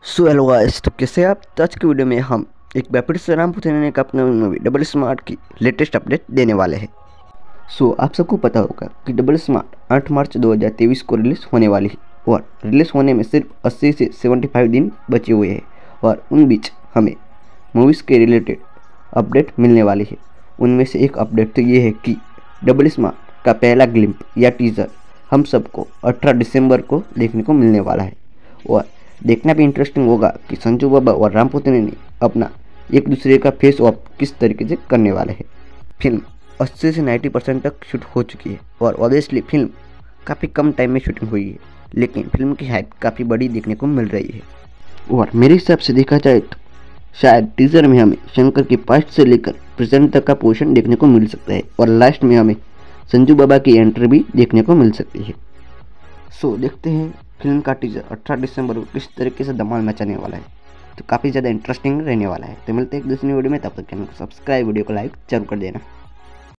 So hello guys, तो कैसे आप? तो आज की वीडियो में हम एक बार फिर से राम पुथेने का अपना मूवी डबल स्मार्ट की लेटेस्ट अपडेट देने वाले हैं। सो आप सबको पता होगा कि डबल स्मार्ट 8 मार्च 2023 को रिलीज होने वाली है और रिलीज होने में सिर्फ 80 से 75 दिन बचे हुए हैं और उन बीच हमें मूवीज़ के रिलेटेड अपडेट मिलने वाली है। उनमें से एक अपडेट तो ये है कि डबल स्मार्ट का पहला ग्लिम्प या टीज़र हम सबको 18 दिसंबर को देखने को मिलने वाला है और देखना भी इंटरेस्टिंग होगा कि संजू बाबा और राम पुथेने ने अपना एक दूसरे का फेस ऑफ किस तरीके से करने वाले हैं। फिल्म 80 से 90% तक शूट हो चुकी है और ऑब्वियसली फिल्म काफ़ी कम टाइम में शूटिंग हुई है, लेकिन फिल्म की हाइप काफ़ी बड़ी देखने को मिल रही है। और मेरे हिसाब से देखा जाए तो शायद टीजर में हमें शंकर के पास्ट से लेकर प्रेजेंट तक का पोर्शन देखने को मिल सकता है और लास्ट में हमें संजू बाबा की एंट्री भी देखने को मिल सकती है। सो देखते हैं फिल्म का टीजर 18 दिसंबर को किस तरीके से धमाल मचाने वाला है। तो काफ़ी ज़्यादा इंटरेस्टिंग रहने वाला है। तो मिलते हैं एक दूसरी वीडियो में, तब तक चैनल को सब्सक्राइब, वीडियो को लाइक जरूर कर देना।